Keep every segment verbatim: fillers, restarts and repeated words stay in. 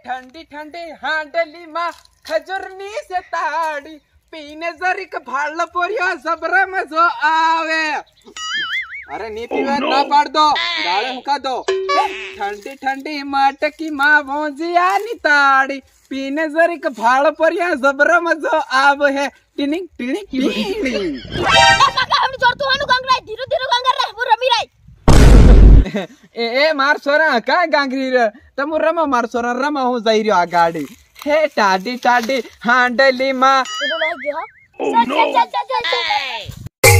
ठंडी ठंडी हांडली माँ खजुरनी से ताड़ी पीने जरिक भाड़ पोरियो सबरा मजो आवे। अरे नी पीवे ना पाड़ दो गाले हुका दो। ठंडी ठंडी मटकी माँ भोजिया नी ताड़ी पीने जरिक भाड़ पोरियो सबरा मजो आवे है। टिनिंग टिनिंग टिनिंग काका हमनी जोर तू हानु गंगराय धीरे धीरे गंगर रे वो रमी राय। ए ए मार सोरा का गांगरी रे तमु रमा मार सोरा रमा हो जाई रियो आ गाड़ी हे टाडी टाडी हांडली माँ चल चल चल चल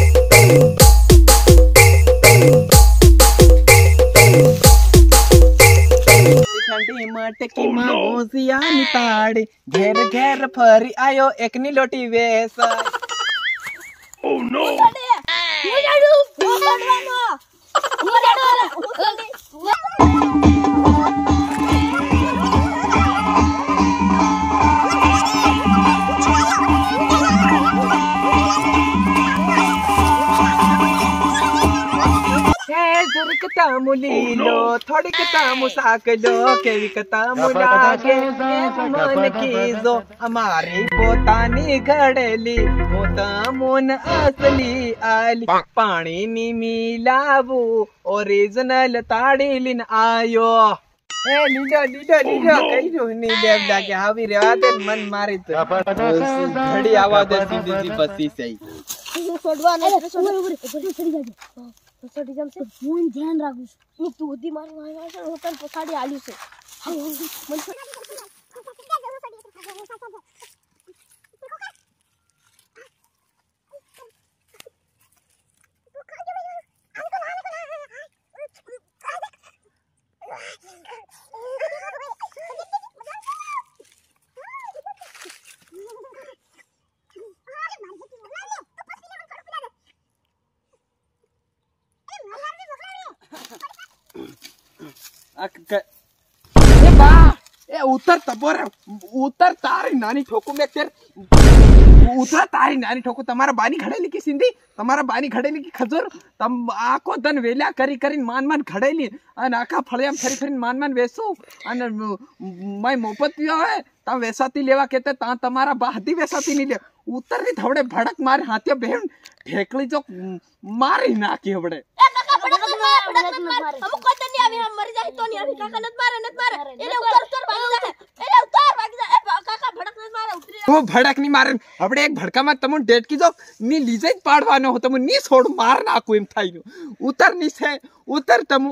ठंडी मटकी माँ भोजिया नी ताड़ी घेर घेर फरी आयो एक नी लोटी वेस। ओह नो ये जाडू वो पड़वानो वो जाडू कतामु लीलो थोड़ी कतामु साकलो केवी कतामु लागे मन कीजो हमारी पोतानी घड़ेली मोतामुन असली आली पानी नी मिलावू ओरिजिनल ताड़ी लिन आयो। ए लीडो लीडो लीडो कई जो नी देव लागे हावी रेवा दे मन मारी तो घड़ी आवाज सीधी सी बसी सही छोड़वा नहीं छोड़ ऊपर ऊपर चढ़ी जा तो छोटी जम से फोन ध्यान रखूस नी तू दी मारी मारी से होकर पछाड़ी आलू से मन ए बा ए उतर तबोर उतर तारी नानी ठोकू में तेर उतर तारी नानी ठोकू तुम्हारा बानी खड़ेली की सिंधी तुम्हारा बानी खड़ेली की खजूर तम आको दन वेला करी करी मान मान खड़ेली अन आका फळियाम फरी फरी मान मान वेसू अन मैं मोपत पियो है ता वेसाती लेवा कहते ता तुम्हारा बाहदी वेसाती नहीं ले उतर नी थोड़े भड़क मारे हाथिया बहन ठेकली जो मारी ना की हबड़े भड़क मार भड़क मार हम को तो नहीं अभी हम मर जाए तो नहीं अभी काका नत मारे नत मारे ए उतर उतर भाग जा ए उतर भाग जा ए काका भड़क नत मारे उतरी वो भड़क नहीं मारे हबड़े एक भड़का मत तमु डेट की जो नी लीजे पाड़वानो हो तमु नी छोड़ मार ना कोई थाई उतर नी से उतर तमु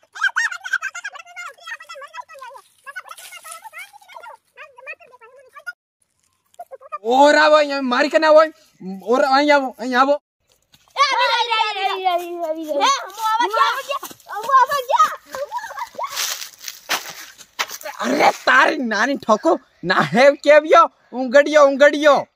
और आवो यहाँ मारी के ना वो और आया वो आया वो अरे तारी नानी ठोको ना है क्या उंगड़ियो उंगड़ियो